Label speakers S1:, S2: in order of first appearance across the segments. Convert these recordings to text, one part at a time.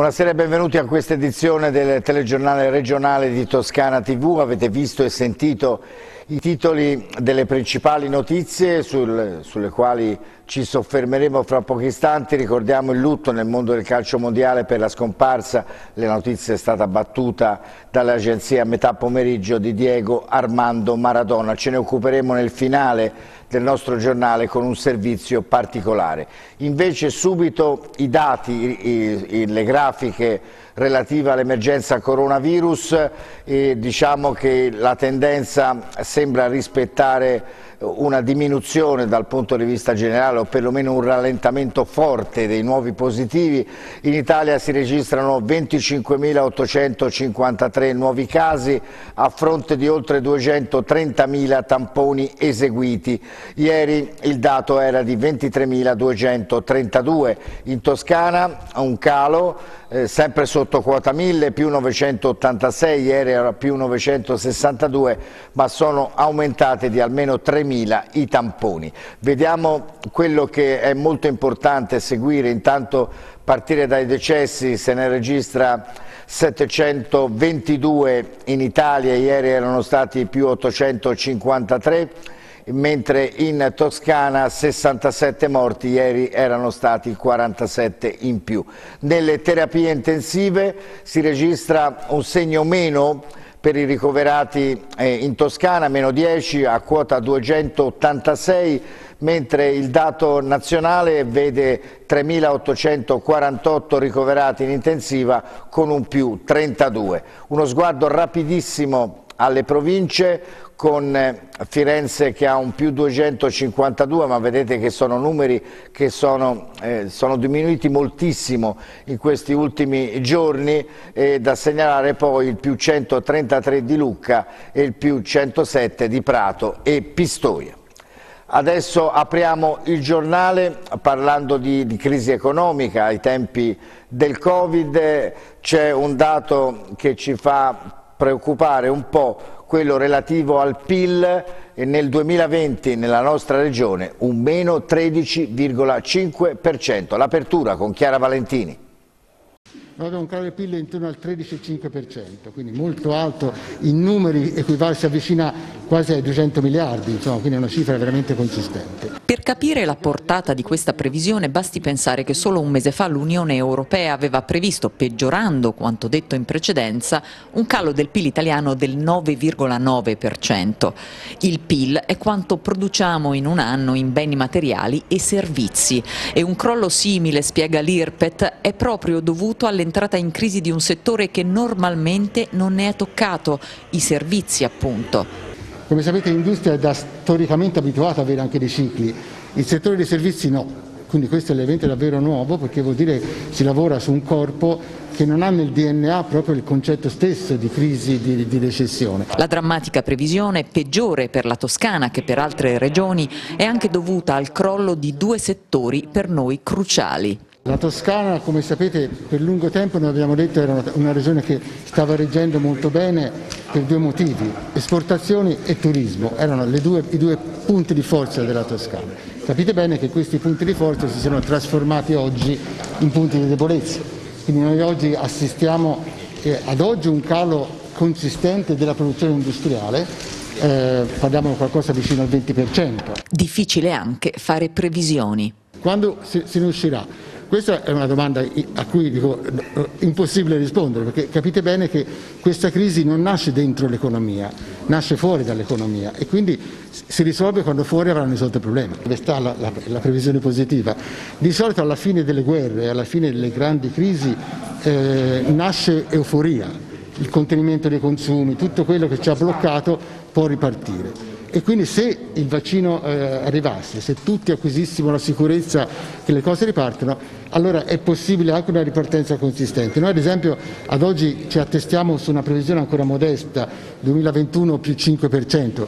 S1: Buonasera e benvenuti a questa edizione del telegiornale regionale di Toscana TV. Avete visto e sentito i titoli delle principali notizie sulle quali ci soffermeremo fra pochi istanti. Ricordiamo il lutto nel mondo del calcio mondiale per la scomparsa, la notizia è stata battuta dalle agenzie a metà pomeriggio, di Diego Armando Maradona. Ce ne occuperemo nel finale del nostro giornale con un servizio particolare. Invece subito i dati, le grafiche relative all'emergenza coronavirus, diciamo che la tendenza sembra rispettare una diminuzione dal punto di vista generale o perlomeno un rallentamento forte dei nuovi positivi. In Italia si registrano 25.853 nuovi casi a fronte di oltre 230.000 tamponi eseguiti. Ieri il dato era di 23.232. In Toscana un calo sempre sotto quota 1000, più 986, ieri era più 962, ma sono aumentate di almeno 3.000 i tamponi. Vediamo quello che è molto importante seguire. Intanto partire dai decessi, se ne registra 722 in Italia, ieri erano stati più 853, mentre in Toscana 67 morti, ieri erano stati 47 in più. Nelle terapie intensive si registra un segno meno per i ricoverati in Toscana, meno 10 a quota 286, mentre il dato nazionale vede 3.848 ricoverati in intensiva con un più 32. Uno sguardo rapidissimo alle province, con Firenze che ha un più 252, ma vedete che sono numeri che sono diminuiti moltissimo in questi ultimi giorni, e da segnalare poi il più 133 di Lucca e il più 107 di Prato e Pistoia. Adesso apriamo il giornale parlando di crisi economica. Ai tempi del Covid c'è un dato che ci fa preoccupare un po', quello relativo al PIL, e nel 2020 nella nostra regione un meno 13,5%. L'apertura con Chiara Valentini.
S2: Un calo del PIL intorno al 13,5%, quindi molto alto, in numeri si avvicina quasi ai 200 miliardi, insomma, quindi è una cifra veramente consistente.
S3: Per capire la portata di questa previsione basti pensare che solo un mese fa l'Unione Europea aveva previsto, peggiorando quanto detto in precedenza, un calo del PIL italiano del 9,9%. Il PIL è quanto produciamo in un anno in beni materiali e servizi, e un crollo simile, spiega l'IRPET, è proprio dovuto all'entrata in crisi di un settore che normalmente non ne è toccato, i servizi appunto.
S2: Come sapete l'industria è storicamente abituata ad avere anche dei cicli, il settore dei servizi no, quindi questo è l'evento davvero nuovo, perché vuol dire che si lavora su un corpo che non ha nel DNA proprio il concetto stesso di crisi, di recessione.
S3: La drammatica previsione, peggiore per la Toscana che per altre regioni, è anche dovuta al crollo di due settori per noi cruciali.
S2: La Toscana, come sapete, per lungo tempo noi abbiamo detto era una regione che stava reggendo molto bene per due motivi: esportazioni e turismo, erano i due punti di forza della Toscana. Capite bene che questi punti di forza si sono trasformati oggi in punti di debolezza, quindi noi oggi assistiamo ad un calo consistente della produzione industriale, parliamo di qualcosa vicino al 20%.
S3: Difficile anche fare previsioni.
S2: Quando se ne uscirà? Questa è una domanda a cui dico impossibile rispondere, perché capite bene che questa crisi non nasce dentro l'economia, nasce fuori dall'economia, e quindi si risolve quando fuori avranno risolto il problema. Dove sta la previsione positiva? Di solito alla fine delle guerre, alla fine delle grandi crisi nasce euforia, il contenimento dei consumi, tutto quello che ci ha bloccato può ripartire. E quindi se il vaccino arrivasse, se tutti acquisissimo la sicurezza che le cose ripartono, allora è possibile anche una ripartenza consistente. Noi ad esempio ad oggi ci attestiamo su una previsione ancora modesta, 2021 più 5%.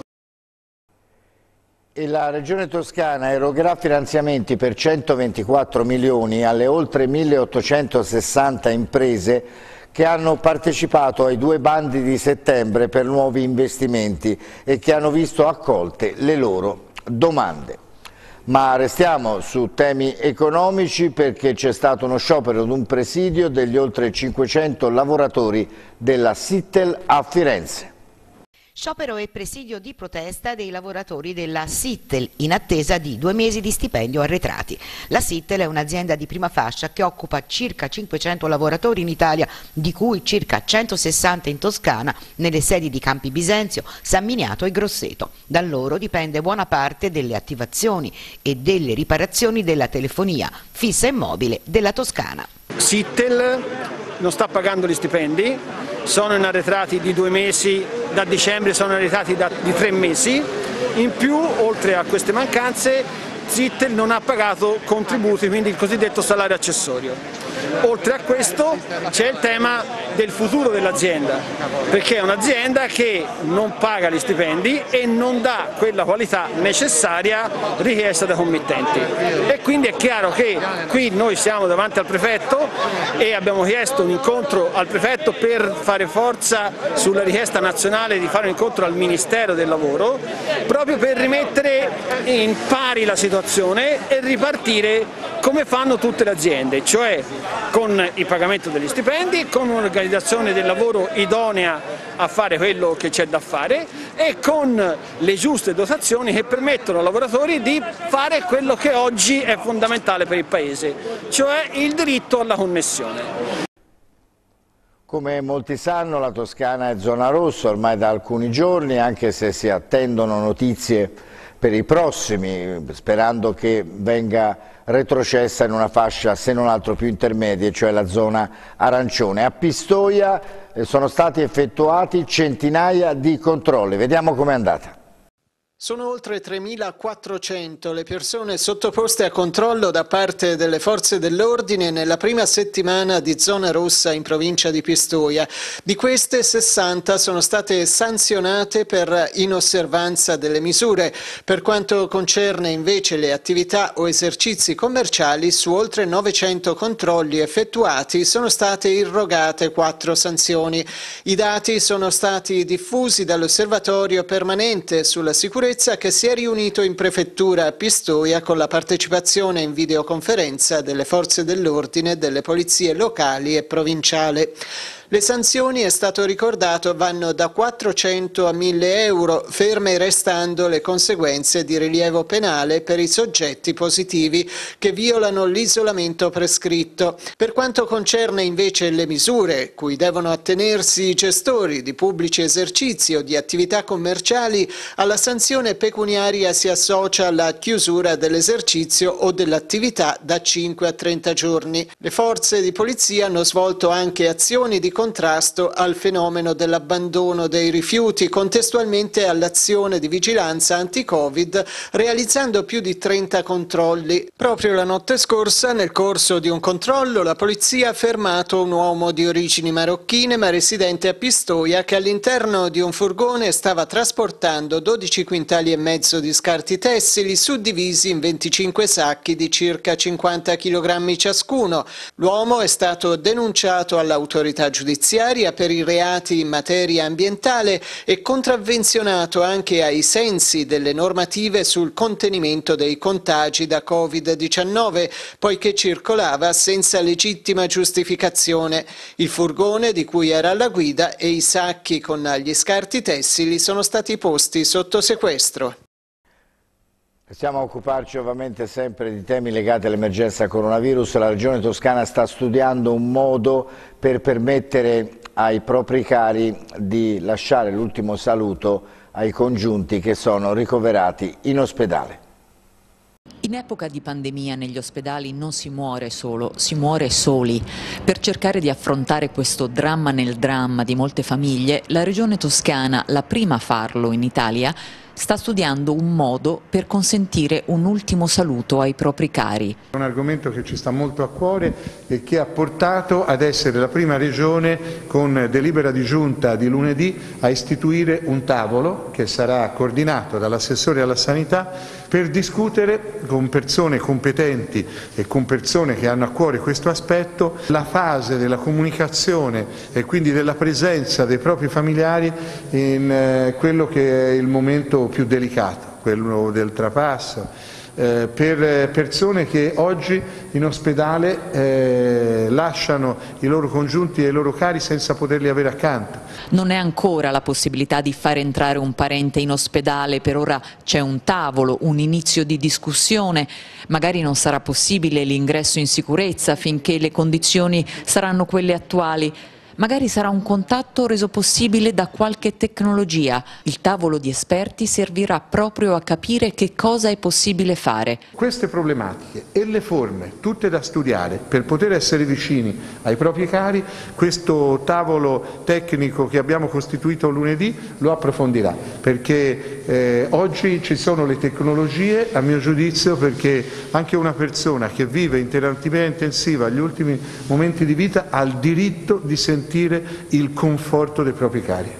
S1: E la Regione Toscana erogherà finanziamenti per 124 milioni alle oltre 1860 imprese che hanno partecipato ai due bandi di settembre per nuovi investimenti e che hanno visto accolte le loro domande. Ma restiamo su temi economici perché c'è stato uno sciopero d'un presidio degli oltre 500 lavoratori della Sittel a Firenze.
S4: Sciopero e presidio di protesta dei lavoratori della Sittel in attesa di 2 mesi di stipendio arretrati. La Sittel è un'azienda di prima fascia che occupa circa 500 lavoratori in Italia, di cui circa 160 in Toscana, nelle sedi di Campi Bisenzio, San Miniato e Grosseto. Da loro dipende buona parte delle attivazioni e delle riparazioni della telefonia fissa e mobile della Toscana.
S5: Sittel non sta pagando gli stipendi, sono in arretrati di 2 mesi, da dicembre sono arretrati di 3 mesi, in più oltre a queste mancanze Sittel non ha pagato contributi, quindi il cosiddetto salario accessorio. Oltre a questo c'è il tema del futuro dell'azienda, perché è un'azienda che non paga gli stipendi e non dà quella qualità necessaria richiesta dai committenti. E quindi è chiaro che qui noi siamo davanti al prefetto e abbiamo chiesto un incontro al prefetto per fare forza sulla richiesta nazionale di fare un incontro al Ministero del Lavoro, proprio per rimettere in pari la situazione e ripartire come fanno tutte le aziende, cioè con il pagamento degli stipendi, con un'organizzazione del lavoro idonea a fare quello che c'è da fare e con le giuste dotazioni che permettono ai lavoratori di fare quello che oggi è fondamentale per il Paese, cioè il diritto alla connessione.
S1: Come molti sanno, la Toscana è zona rossa ormai da alcuni giorni, anche se si attendono notizie per i prossimi, sperando che venga retrocessa in una fascia se non altro più intermedia, cioè la zona arancione. A Pistoia sono stati effettuati centinaia di controlli, vediamo com'è andata.
S6: Sono oltre 3.400 le persone sottoposte a controllo da parte delle forze dell'ordine nella prima settimana di zona rossa in provincia di Pistoia. Di queste 60 sono state sanzionate per inosservanza delle misure. Per quanto concerne invece le attività o esercizi commerciali, su oltre 900 controlli effettuati sono state irrogate 4 sanzioni. I dati sono stati diffusi dall'Osservatorio permanente sulla sicurezza che si è riunito in prefettura a Pistoia con la partecipazione in videoconferenza delle forze dell'ordine, delle polizie locali e provinciali. Le sanzioni, è stato ricordato, vanno da 400 a 1.000 euro, ferme restando le conseguenze di rilievo penale per i soggetti positivi che violano l'isolamento prescritto. Per quanto concerne invece le misure cui devono attenersi i gestori di pubblici esercizi o di attività commerciali, alla sanzione pecuniaria si associa la chiusura dell'esercizio o dell'attività da 5 a 30 giorni. Le forze di polizia hanno svolto anche azioni di contrasto al fenomeno dell'abbandono dei rifiuti, contestualmente all'azione di vigilanza anti-Covid, realizzando più di 30 controlli. Proprio la notte scorsa, nel corso di un controllo, la polizia ha fermato un uomo di origini marocchine ma residente a Pistoia che all'interno di un furgone stava trasportando 12 quintali e mezzo di scarti tessili suddivisi in 25 sacchi di circa 50 kg ciascuno. L'uomo è stato denunciato all'autorità giudiziaria per i reati in materia ambientale e contravvenzionato anche ai sensi delle normative sul contenimento dei contagi da Covid-19, poiché circolava senza legittima giustificazione. Il furgone di cui era alla guida e i sacchi con gli scarti tessili sono stati posti sotto sequestro.
S1: Stiamo a occuparci ovviamente sempre di temi legati all'emergenza coronavirus. La Regione Toscana sta studiando un modo per permettere ai propri cari di lasciare l'ultimo saluto ai congiunti che sono ricoverati in ospedale.
S3: In epoca di pandemia negli ospedali non si muore solo, si muore soli. Per cercare di affrontare questo dramma nel dramma di molte famiglie, la Regione Toscana, la prima a farlo in Italia, sta studiando un modo per consentire un ultimo saluto ai propri cari.
S7: È un argomento che ci sta molto a cuore e che ha portato ad essere la prima regione, con delibera di giunta di lunedì, a istituire un tavolo che sarà coordinato dall'assessore alla sanità per discutere con persone competenti e con persone che hanno a cuore questo aspetto la fase della comunicazione e quindi della presenza dei propri familiari in quello che è il momento più delicato, quello del trapasso, per persone che oggi in ospedale lasciano i loro congiunti e i loro cari senza poterli avere accanto.
S3: Non è ancora la possibilità di far entrare un parente in ospedale, per ora c'è un tavolo, un inizio di discussione, magari non sarà possibile l'ingresso in sicurezza finché le condizioni saranno quelle attuali. Magari sarà un contatto reso possibile da qualche tecnologia. Il tavolo di esperti servirà proprio a capire che cosa è possibile fare.
S7: Queste problematiche e le forme, tutte da studiare per poter essere vicini ai propri cari, questo tavolo tecnico che abbiamo costituito lunedì lo approfondirà, perché oggi ci sono le tecnologie, a mio giudizio, perché anche una persona che vive in terapia intensiva agli ultimi momenti di vita ha il diritto di sentire il conforto dei propri cari.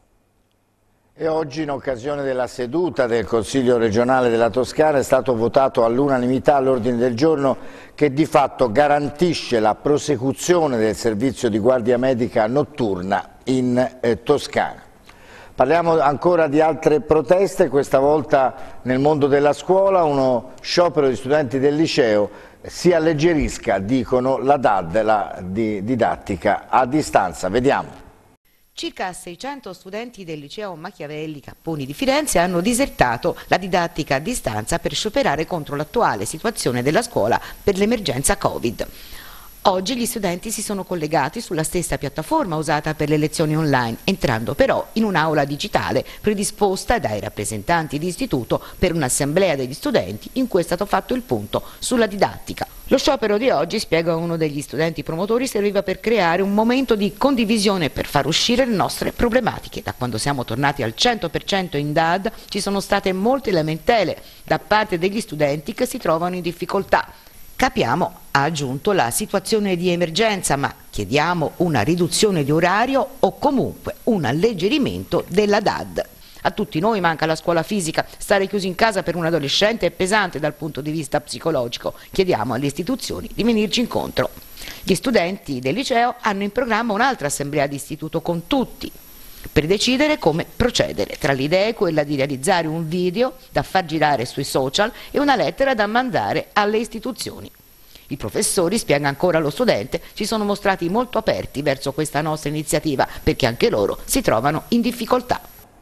S1: E oggi, in occasione della seduta del Consiglio regionale della Toscana, è stato votato all'unanimità l'ordine del giorno che di fatto garantisce la prosecuzione del servizio di guardia medica notturna in Toscana. Parliamo ancora di altre proteste, questa volta nel mondo della scuola, uno sciopero di studenti del liceo si alleggerisca, dicono, la DAD, la didattica a distanza. Vediamo.
S4: Circa 600 studenti del liceo Machiavelli Capponi di Firenze hanno disertato la didattica a distanza per scioperare contro l'attuale situazione della scuola per l'emergenza Covid. Oggi gli studenti si sono collegati sulla stessa piattaforma usata per le lezioni online, entrando però in un'aula digitale predisposta dai rappresentanti di istituto per un'assemblea degli studenti in cui è stato fatto il punto sulla didattica. Lo sciopero di oggi, spiega uno degli studenti promotori, serviva per creare un momento di condivisione per far uscire le nostre problematiche. Da quando siamo tornati al 100% in DAD ci sono state molte lamentele da parte degli studenti che si trovano in difficoltà. Capiamo, ha aggiunto, la situazione di emergenza, ma chiediamo una riduzione di orario o comunque un alleggerimento della DAD. A tutti noi manca la scuola fisica, stare chiusi in casa per un adolescente è pesante dal punto di vista psicologico. Chiediamo alle istituzioni di venirci incontro. Gli studenti del liceo hanno in programma un'altra assemblea di istituto con tutti, per decidere come procedere. Tra le idee quella di realizzare un video da far girare sui social e una lettera da mandare alle istituzioni. I professori, spiega ancora lo studente, si sono mostrati molto aperti verso questa nostra iniziativa perché anche loro si trovano in difficoltà.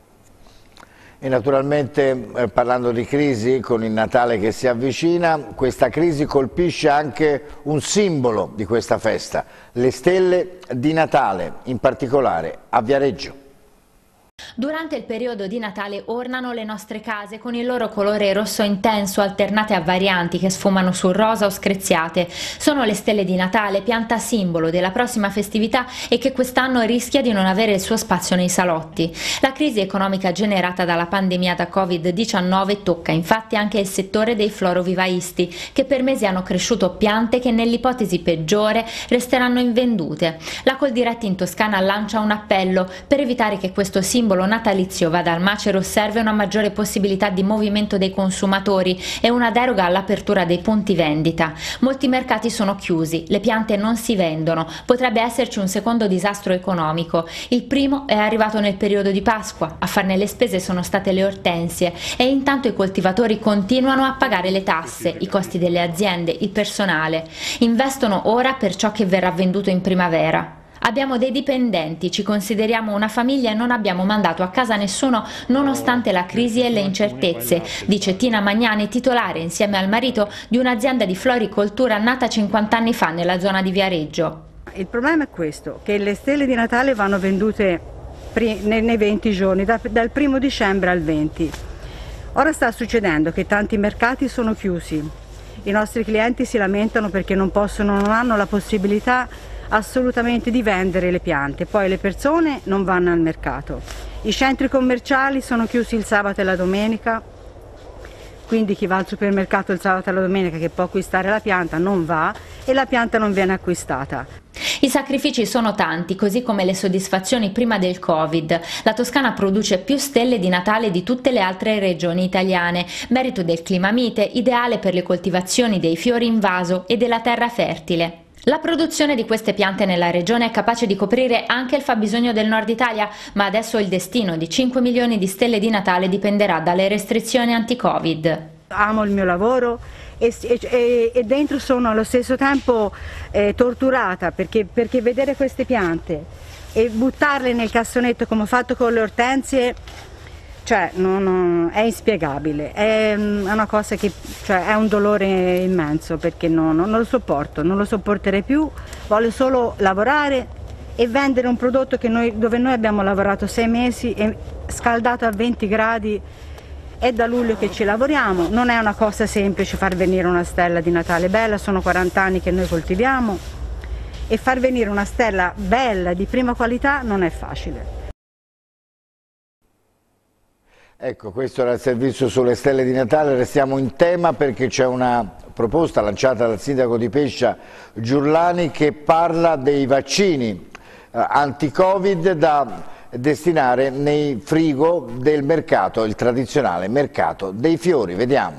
S1: E naturalmente, parlando di crisi, con il Natale che si avvicina, questa crisi colpisce anche un simbolo di questa festa, le stelle di Natale, in particolare a Viareggio.
S8: Durante il periodo di Natale ornano le nostre case con il loro colore rosso intenso, alternate a varianti che sfumano sul rosa o screziate. Sono le stelle di Natale, pianta simbolo della prossima festività e che quest'anno rischia di non avere il suo spazio nei salotti. La crisi economica generata dalla pandemia da Covid-19 tocca infatti anche il settore dei florovivaisti, che per mesi hanno cresciuto piante che nell'ipotesi peggiore resteranno invendute. La Coldiretti in Toscana lancia un appello per evitare che questo simbolo natalizio vada al macero. Serve una maggiore possibilità di movimento dei consumatori e una deroga all'apertura dei punti vendita. Molti mercati sono chiusi, le piante non si vendono, potrebbe esserci un secondo disastro economico. Il primo è arrivato nel periodo di Pasqua, a farne le spese sono state le ortensie e intanto i coltivatori continuano a pagare le tasse, i costi delle aziende, il personale. Investono ora per ciò che verrà venduto in primavera. Abbiamo dei dipendenti, ci consideriamo una famiglia e non abbiamo mandato a casa nessuno nonostante la crisi e le incertezze, dice Tina Magnani, titolare insieme al marito di un'azienda di floricoltura nata 50 anni fa nella zona di Viareggio.
S9: Il problema è questo, che le stelle di Natale vanno vendute nei 20 giorni, dal 1° dicembre al 20. Ora sta succedendo che tanti mercati sono chiusi, i nostri clienti si lamentano perché non hanno la possibilità assolutamente di vendere le piante, poi le persone non vanno al mercato, i centri commerciali sono chiusi il sabato e la domenica, quindi chi va al supermercato il sabato e la domenica che può acquistare la pianta non va e la pianta non viene acquistata.
S8: I sacrifici sono tanti, così come le soddisfazioni prima del Covid. La Toscana produce più stelle di Natale di tutte le altre regioni italiane, merito del clima mite, ideale per le coltivazioni dei fiori in vaso e della terra fertile. La produzione di queste piante nella regione è capace di coprire anche il fabbisogno del nord Italia, ma adesso il destino di 5 milioni di stelle di Natale dipenderà dalle restrizioni anti-Covid.
S9: amo il mio lavoro e dentro sono allo stesso tempo torturata perché vedere queste piante e buttarle nel cassonetto come ho fatto con le ortensie, cioè è inspiegabile, è una cosa che è un dolore immenso, perché non lo sopporto, non lo sopporterei più, voglio solo lavorare e vendere un prodotto dove noi abbiamo lavorato 6 mesi e scaldato a 20 gradi. È da luglio che ci lavoriamo, non è una cosa semplice far venire una stella di Natale bella, sono 40 anni che noi coltiviamo e far venire una stella bella di prima qualità non è facile.
S1: Ecco, questo era il servizio sulle stelle di Natale. Restiamo in tema perché c'è una proposta lanciata dal sindaco di Pescia Giurlani che parla dei vaccini anti-Covid da destinare nei frigo del mercato, il tradizionale mercato dei fiori. Vediamo.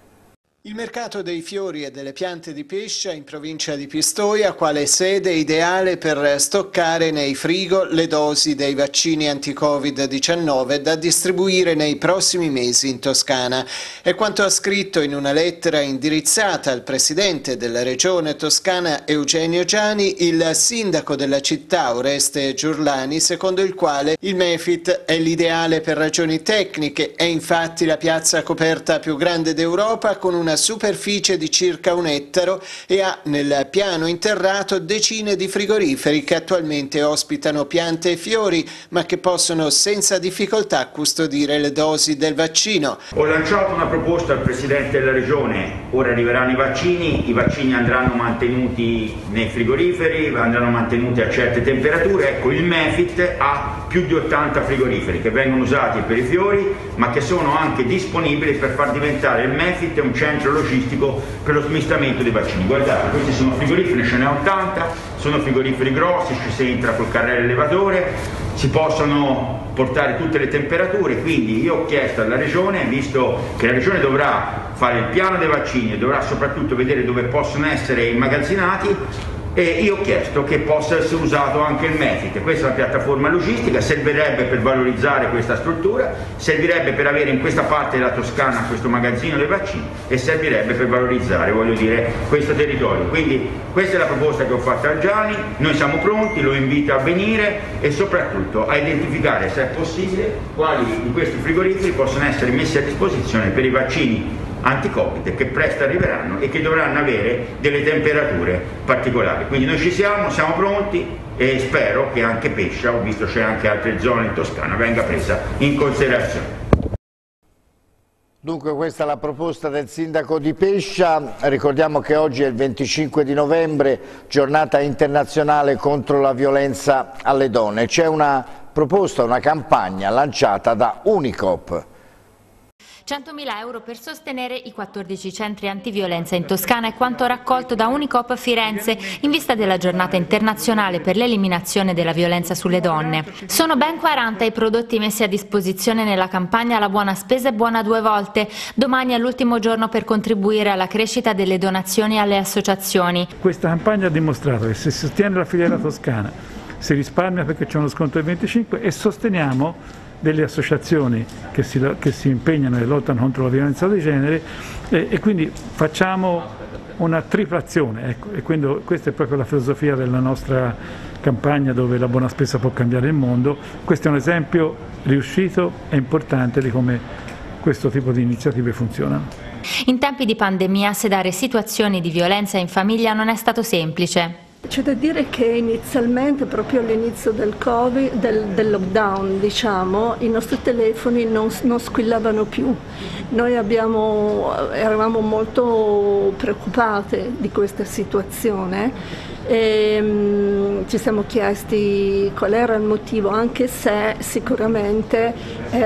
S6: Il mercato dei fiori e delle piante di Pescia in provincia di Pistoia, quale sede ideale per stoccare nei frigo le dosi dei vaccini anti-Covid-19 da distribuire nei prossimi mesi in Toscana. È quanto ha scritto in una lettera indirizzata al presidente della regione toscana Eugenio Giani il sindaco della città Oreste Giurlani, secondo il quale il Mefit è l'ideale per ragioni tecniche. È infatti la piazza coperta più grande d'Europa con una superficie di circa 1 ettaro e ha nel piano interrato decine di frigoriferi che attualmente ospitano piante e fiori, ma che possono senza difficoltà custodire le dosi del vaccino.
S10: Ho lanciato una proposta al Presidente della Regione, ora arriveranno i vaccini andranno mantenuti nei frigoriferi, andranno mantenuti a certe temperature. Ecco, il Mefit ha più di 80 frigoriferi che vengono usati per i fiori, ma che sono anche disponibili per far diventare il Mefit un centro logistico per lo smistamento dei vaccini. Guardate, questi sono frigoriferi, ce ne 80, sono frigoriferi grossi, ci si entra col carrello elevatore, si possono portare tutte le temperature, quindi io ho chiesto alla Regione, visto che la Regione dovrà fare il piano dei vaccini e dovrà soprattutto vedere dove possono essere immagazzinati, e io ho chiesto che possa essere usato anche il Mefit. Questa è una piattaforma logistica, servirebbe per valorizzare questa struttura, servirebbe per avere in questa parte della Toscana questo magazzino dei vaccini e servirebbe per valorizzare, voglio dire, questo territorio. Quindi questa è la proposta che ho fatto a Gianni, noi siamo pronti, lo invito a venire e soprattutto a identificare, se è possibile, quali di questi frigoriferi possono essere messi a disposizione per i vaccini anti-Covid che presto arriveranno e che dovranno avere delle temperature particolari. Quindi noi ci siamo pronti e spero che anche Pescia, ho visto c'è anche altre zone in Toscana, venga presa in considerazione.
S1: Dunque questa è la proposta del sindaco di Pescia. Ricordiamo che oggi è il 25 di novembre, giornata internazionale contro la violenza alle donne. C'è una proposta, una campagna lanciata da Unicoop.
S8: 100.000 euro per sostenere i 14 centri antiviolenza in Toscana è quanto raccolto da Unicoop Firenze in vista della giornata internazionale per l'eliminazione della violenza sulle donne. Sono ben 40 i prodotti messi a disposizione nella campagna La buona spesa è buona 2 volte. Domani è l'ultimo giorno per contribuire alla crescita delle donazioni alle associazioni.
S11: Questa campagna ha dimostrato che se si sostiene la filiera toscana si risparmia perché c'è uno sconto del 25% e sosteniamo delle associazioni che si impegnano e lottano contro la violenza di genere e quindi facciamo una triplazione, ecco, e quindi questa è proprio la filosofia della nostra campagna dove la buona spesa può cambiare il mondo. Questo è un esempio riuscito e importante di come questo tipo di iniziative funzionano.
S8: In tempi di pandemia sedare situazioni di violenza in famiglia non è stato semplice.
S12: C'è da dire che inizialmente, proprio all'inizio del Covid, del lockdown, diciamo, i nostri telefoni non squillavano più. Noi eravamo molto preoccupate di questa situazione e ci siamo chiesti qual era il motivo, anche se sicuramente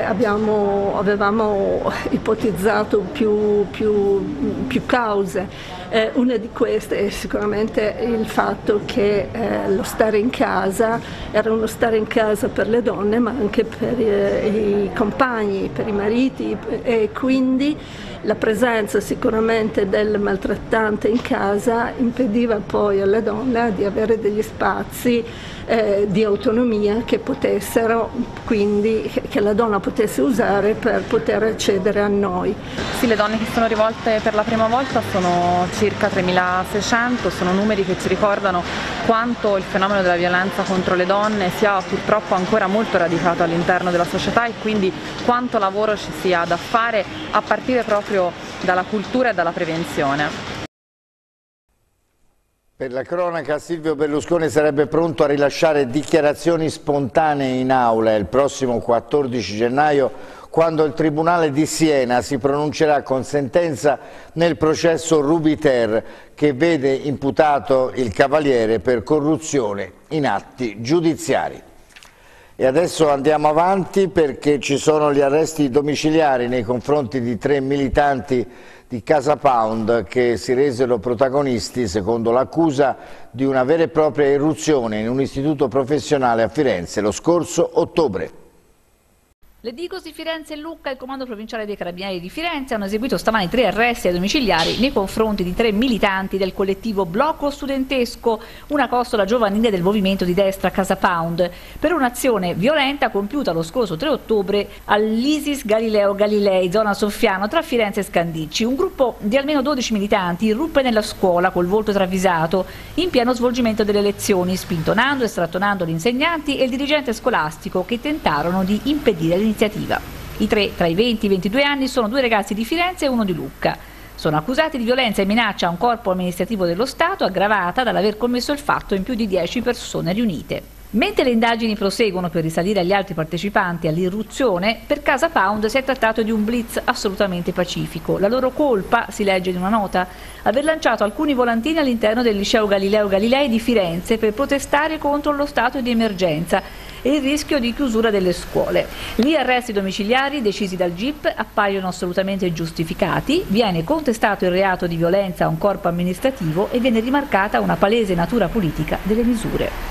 S12: avevamo ipotizzato più cause. Una di queste è sicuramente il fatto che lo stare in casa era uno stare in casa per le donne ma anche per i compagni, per i mariti, e quindi la presenza sicuramente del maltrattante in casa impediva poi alle donne di avere degli spazi di autonomia che potessero, quindi che la donna potesse usare per poter accedere a noi.
S13: Sì, le donne che sono rivolte per la prima volta sono circa 3.600, sono numeri che ci ricordano quanto il fenomeno della violenza contro le donne sia purtroppo ancora molto radicato all'interno della società e quindi quanto lavoro ci sia da fare a partire proprio dalla cultura e dalla prevenzione.
S1: Per la cronaca, Silvio Berlusconi sarebbe pronto a rilasciare dichiarazioni spontanee in aula il prossimo 14 gennaio, quando il Tribunale di Siena si pronuncerà con sentenza nel processo Ruby-Ter, che vede imputato il Cavaliere per corruzione in atti giudiziari. E adesso andiamo avanti perché ci sono gli arresti domiciliari nei confronti di 3 militanti di Casa Pound che si resero protagonisti, secondo l'accusa, di una vera e propria irruzione in un istituto professionale a Firenze lo scorso ottobre.
S14: Le Digos di Firenze e Lucca e il Comando Provinciale dei Carabinieri di Firenze hanno eseguito stamani 3 arresti domiciliari nei confronti di 3 militanti del collettivo Blocco Studentesco, una costola giovanile del movimento di destra Casa Pound, per un'azione violenta compiuta lo scorso 3 ottobre all'Isis Galileo Galilei, zona Soffiano, tra Firenze e Scandicci. Un gruppo di almeno 12 militanti irruppe nella scuola col volto travisato in pieno svolgimento delle lezioni, spintonando e strattonando gli insegnanti e il dirigente scolastico che tentarono di impedire l'iniziativa. I 3, tra i 20 e i 22 anni, sono 2 ragazzi di Firenze e uno di Lucca. Sono accusati di violenza e minaccia a un corpo amministrativo dello Stato, aggravata dall'aver commesso il fatto in più di 10 persone riunite. Mentre le indagini proseguono per risalire agli altri partecipanti all'irruzione, per Casa Pound si è trattato di un blitz assolutamente pacifico. La loro colpa, si legge in una nota, aver lanciato alcuni volantini all'interno del liceo Galileo Galilei di Firenze per protestare contro lo stato di emergenza e il rischio di chiusura delle scuole. Gli arresti domiciliari decisi dal GIP appaiono assolutamente giustificati, viene contestato il reato di violenza a un corpo amministrativo e viene rimarcata una palese natura politica delle misure.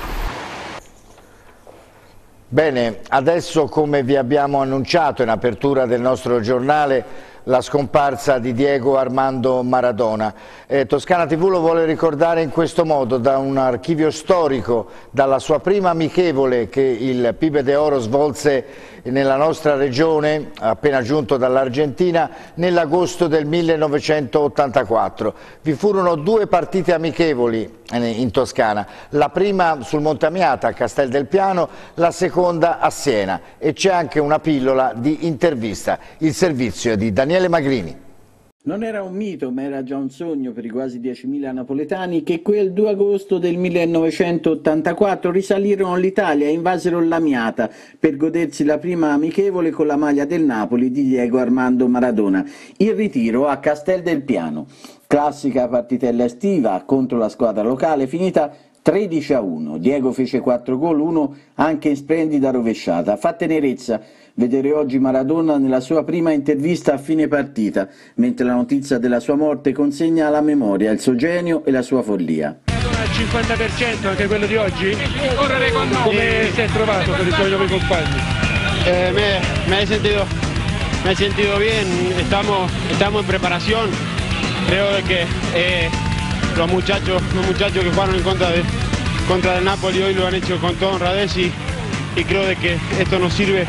S1: Bene, adesso, come vi abbiamo annunciato in apertura del nostro giornale, la scomparsa di Diego Armando Maradona. Toscana TV lo vuole ricordare in questo modo, da un archivio storico, dalla sua prima amichevole che il Pibe de Oro svolse nella nostra regione, appena giunto dall'Argentina, nell'agosto del 1984. Vi furono 2 partite amichevoli in Toscana, la prima sul Monte Amiata a Castel del Piano, la seconda a Siena, e c'è anche una pillola di intervista, il servizio di Daniele Magrini.
S15: Non era un mito, ma era già un sogno per i quasi 10.000 napoletani che quel 2 agosto del 1984 risalirono l'Italia e invasero l'Amiata per godersi la prima amichevole con la maglia del Napoli di Diego Armando Maradona. Il ritiro a Castel del Piano. Classica partitella estiva contro la squadra locale, finita 13-1. Diego fece 4 gol, 1 anche in splendida rovesciata. Fa tenerezza vedere oggi Maradona nella sua prima intervista a fine partita, mentre la notizia della sua morte consegna alla memoria il suo genio e la sua follia.
S16: Maradona al 50% anche quello di oggi? Come si è trovato con i suoi nuovi compagni?
S17: Me he sentido bien, estamos en preparación. Creo que los muchachos que jugaron en contra del Napoli hoy lo han hecho con toda honradez y creo de que esto nos sirve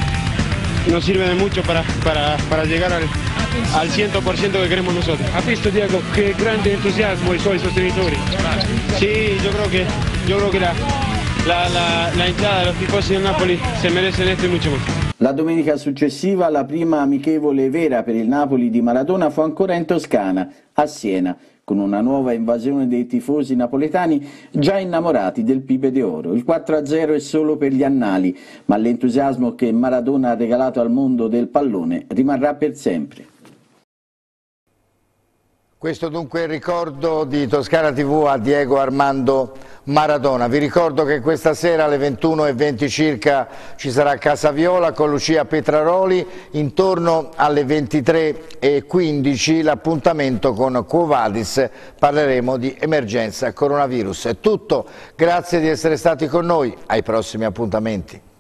S17: de mucho para llegar al 100% que queremos nosotros.
S16: Ha visto, Diego, che grande entusiasmo i suoi sostenitori?
S17: Sí, yo creo que la hinchada de los tifosi del Napoli se merecen esto y mucho más.
S15: La domenica successiva la prima amichevole vera per il Napoli di Maradona fu ancora in Toscana, a Siena, con una nuova invasione dei tifosi napoletani già innamorati del Pibe de Oro. Il 4-0 è solo per gli annali, ma l'entusiasmo che Maradona ha regalato al mondo del pallone rimarrà per sempre.
S1: Questo dunque è il ricordo di Toscana TV a Diego Armando Maradona. Vi ricordo che questa sera alle 21:20 circa ci sarà Casa Viola con Lucia Petraroli, intorno alle 23:15 l'appuntamento con Quo Vadis, parleremo di emergenza coronavirus. È tutto, grazie di essere stati con noi, ai prossimi appuntamenti.